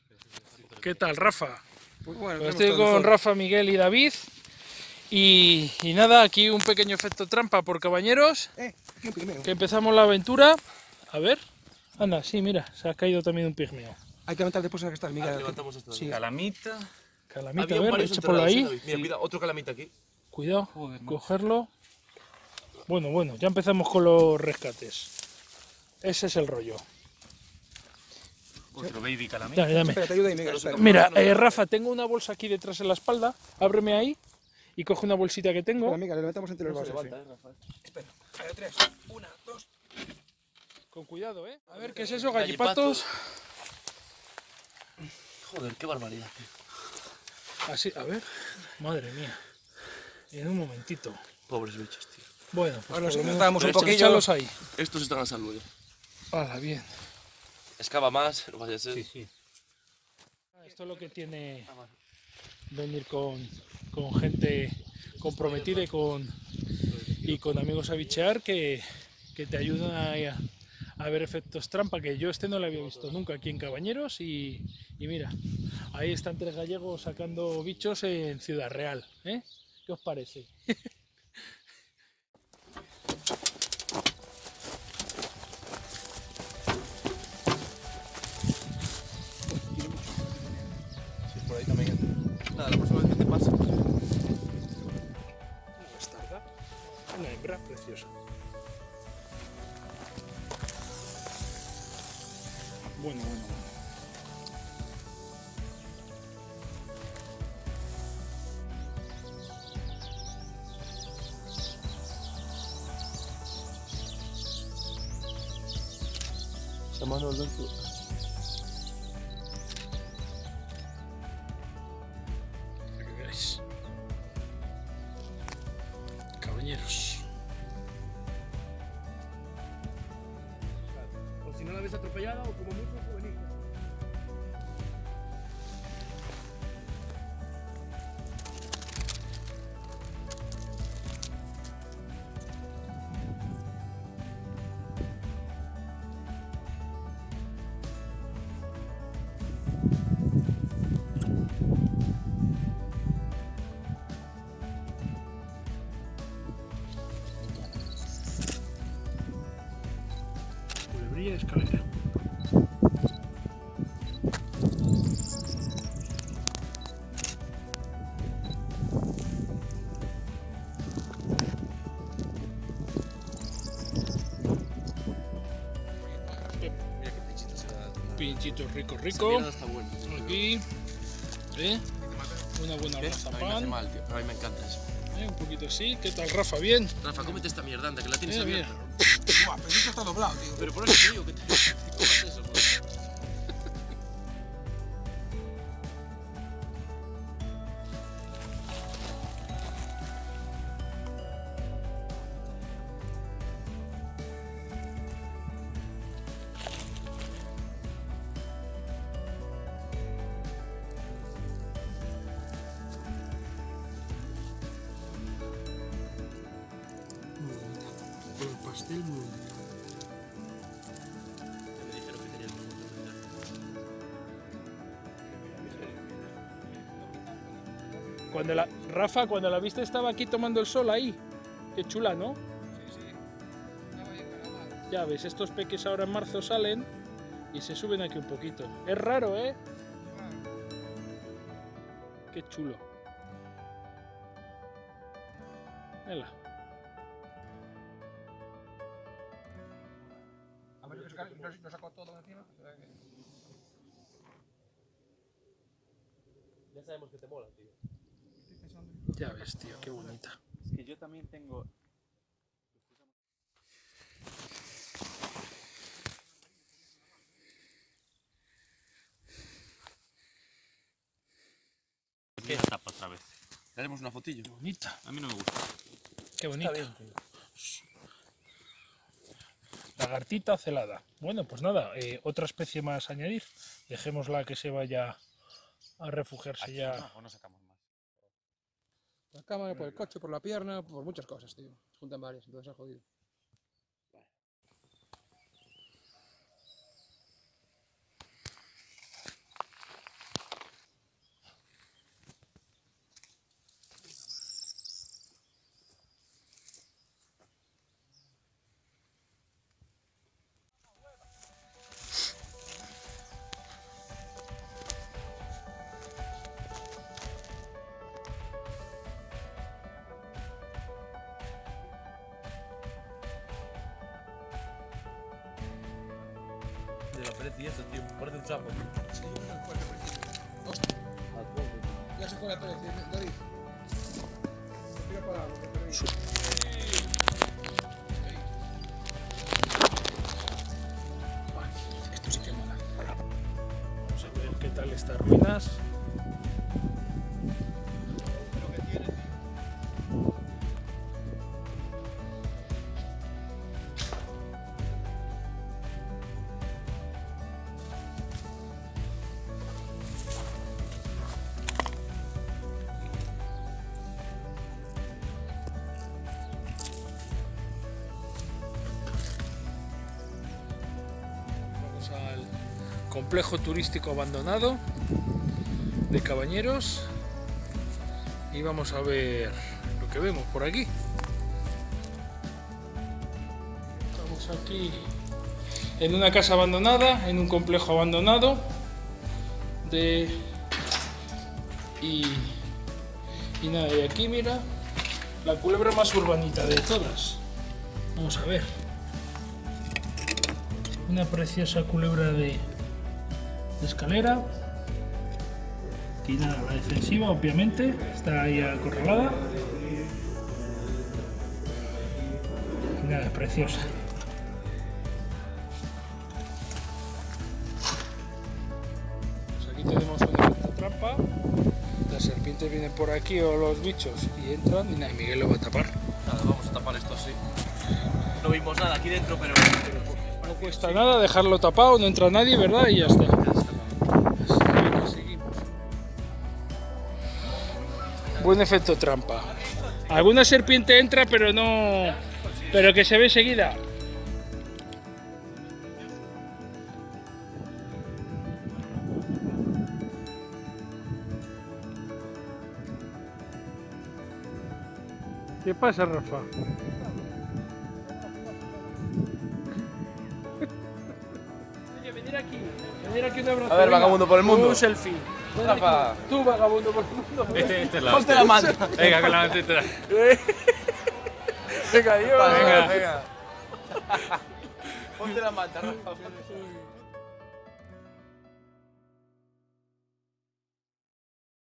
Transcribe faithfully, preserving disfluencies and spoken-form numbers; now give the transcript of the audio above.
¿Qué tal, Rafa? Pues bueno, Pues estoy con Rafa, Miguel y David. Y, y nada, aquí un pequeño efecto trampa por cabañeros. Eh, aquí un pigmeo. Que empezamos la aventura. A ver. Anda, sí, mira, se ha caído también un pigmeo. Hay que levantar después en la que estás, Miguel. Ah, levantamos esto. Sí. Calamita. Calamita, Había a ver, varios echa por ahí. enterrados, ¿eh, David? Mira, cuidado, otro calamita aquí. Cuidado, Joder, macho. cogerlo. Bueno, bueno, ya empezamos con los rescates. Ese es el rollo. Otro baby calamita. Dame, dame. Espera, te ayuda ahí, Miguel. Espera. Mira, eh, Rafa, tengo una bolsa aquí detrás en la espalda. Ábreme ahí y coge una bolsita que tengo. Espera, Miguel, le levantamos entre los No se vasos. levanta, eh, Rafael. Espera. Ahí, tres. Una, dos. Con cuidado, ¿eh? A ver, ¿qué es eso? Gallipatos. Joder, qué barbaridad, tío. Así, a ver. Madre mía. En un momentito. Pobres bichos, tío. Bueno, pues Ahora por los lo menos intentamos un estos poquillo. échalos ahí. Estos están a salvo ya. Hala, bien. Excava más, no vaya a ser. sí. Esto es lo que tiene venir con, con gente comprometida y con, y con amigos a bichear que, que te ayudan a, a ver efectos trampa, que yo este no lo había visto nunca aquí en Cabañeros y, y mira, ahí están tres gallegos sacando bichos en Ciudad Real, ¿eh? ¿Qué os parece? Por ahí también. Nada, la próxima vez que te pase. Una bastarda, una hembra preciosa. Bueno, bueno, bueno. Esa mano al dentro. Para que veáis. Cabañeros. O si no la ves atropellada o como mucho juvenil. Culebrilla de escalera. Mira qué pinchito se da. Pinchito rico, Esa rico. mierda está buena. Aquí. ¿Eh? Una buena ¿Ves? raza A mí me hace pan. mal, tío. Pero a mí me encanta eso. ¿Eh? Un poquito así. ¿Qué tal, Rafa? ¿Bien? Rafa, cómete esta mierda, anda, que la tienes Mira, abierta. mira. Buah, pero esto está doblado, tío. Pero por eso te digo que te que comas eso, joder. Con el pastel muy bonito. Ya me dijeron que tenías un montón de datos. Cuando la, Rafa, cuando la viste estaba aquí tomando el sol ahí. Qué chula, ¿no? Sí, sí. Estaba ahí encaramado. Ya ves, estos peques ahora en marzo salen y se suben aquí un poquito. Es raro, ¿eh? Qué chulo. Mira. A ver, lo lo sacó todo encima. O sea que- Ya sabemos que te mola, tío. Estoy pensando. Ya ves, tío, qué bonita. Es que yo también tengo. ¿Qué? Tapa otra vez. Le haremos una fotillo. Qué bonita. A mí no me gusta. Qué bonita. Está bien, tío. Lagartita celada. Bueno, pues nada, eh, otra especie más a añadir. Dejémosla que se vaya a refugiarse Aquí, ya. ¿no? O no sacamos más. Por la cámara, por el coche, por la pierna, por muchas cosas, tío. Se juntan varias, entonces ha jodido. Precioso, tío. Parece un sapo. Sí, una fuerte, preciosa. Hostia. Ya se fue la torre, David. Tira para abajo, que perdí. Esto sí que mola. Vamos a ver qué tal estas ruinas. Vamos al complejo turístico abandonado de Cabañeros y vamos a ver lo que vemos por aquí. Estamos aquí en una casa abandonada, en un complejo abandonado de y, y nada, y aquí mira la culebra más urbanita de todas. Vamos a ver. Una preciosa culebra de, de escalera. Aquí nada, la defensiva obviamente está ahí acorralada. Y nada, preciosa. Pues aquí tenemos un efecto trampa. Las serpientes vienen por aquí o los bichos y entran y nada, Miguel lo va a tapar. Nada, vamos a tapar esto así. No vimos nada aquí dentro, pero... No cuesta nada dejarlo tapado, no entra nadie, ¿verdad? Y ya está. Venga, seguimos. Buen efecto trampa. Alguna serpiente entra, pero no... Pero que se ve seguida. ¿Qué pasa, Rafa? Oye, venir aquí. Venir aquí un abrazo. A ver, venga. vagabundo por el mundo. Un selfie. Ven aquí. Rafa. Tú, vagabundo por el mundo. Este, este es la Ponte la manta. Venga, con la mantita. Venga, Dios. Venga, Venga. venga. Ponte la manta, Rafa.